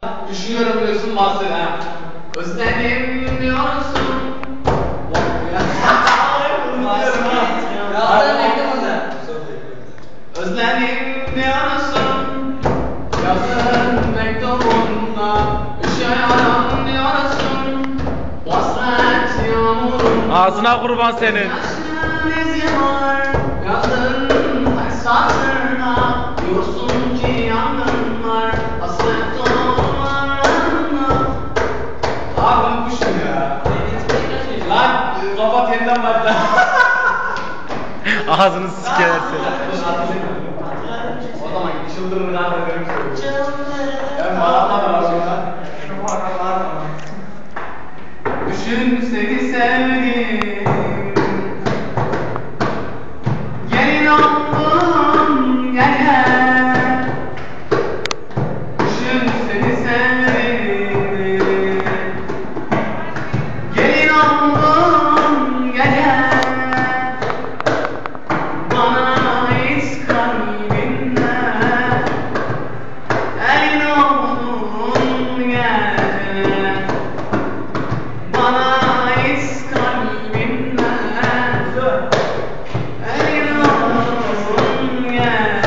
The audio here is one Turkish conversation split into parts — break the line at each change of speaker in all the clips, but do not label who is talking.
Düşünüyorum diyorsun bahset ha. Özledim diyorsun. Özledim diyorsun. Yazın mektubunda üşüyorum diyorsun. Hasret yağmurunda
Ağzına kurban senin.
yaşın izi var. Yazın esasına diyorsun ki yangın var. Hasret duvarlarına. Abi unutmuşum ya. Lan kapat yeniden başla.
Ağzını sikerler seni.
O zaman çıldırır daha da görmüş ben bağlatma da var şurada. Düşün seni sevdim. Gelin oldum gel. Düşün seni sevdim. Gelin oldum gel. Bana ait kalbinle elin oldun gel. Bana ait kalbinle elin oldun gel.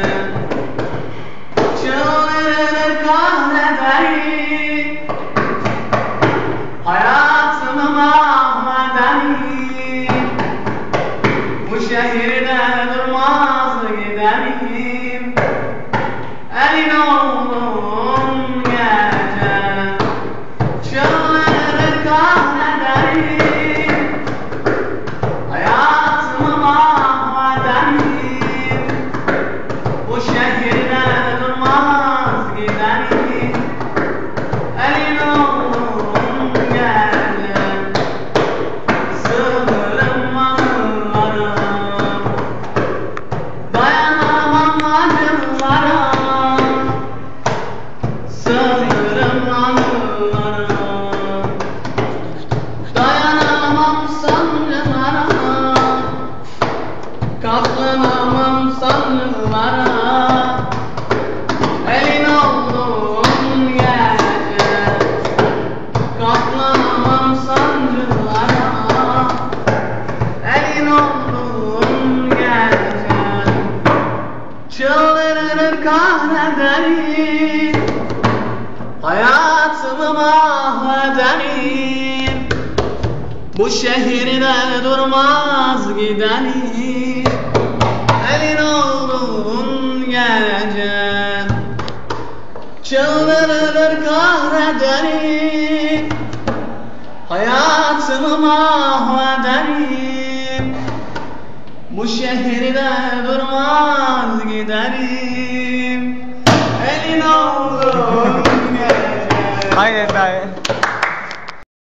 Çıldırır kahreder, hayatımı mahveder. Bu şehirde durmaz giderim. Elin oldum gece. Çıldırır kahrederim. Hayatımı mahvederim. Bu şehirde durmaz giderim. Elin oldum gece. Sığınırım anılara. Dayanamam acılara. Sığınırım anılara. Dayanamam sancılara. Katlanamam sancılara. Elin oldum gece. Katlanamam sancılara. Elin oldum gece. Çıldırır kahrederim. Hayatımı mahvederim. Bu şehirde durmaz giderim. Elin oldum gece. Çıldırır kahrederim. Hayatımı mahvederim. Bu şehirde durmaz giderim. Elin oldum gece.
Aynen dayı.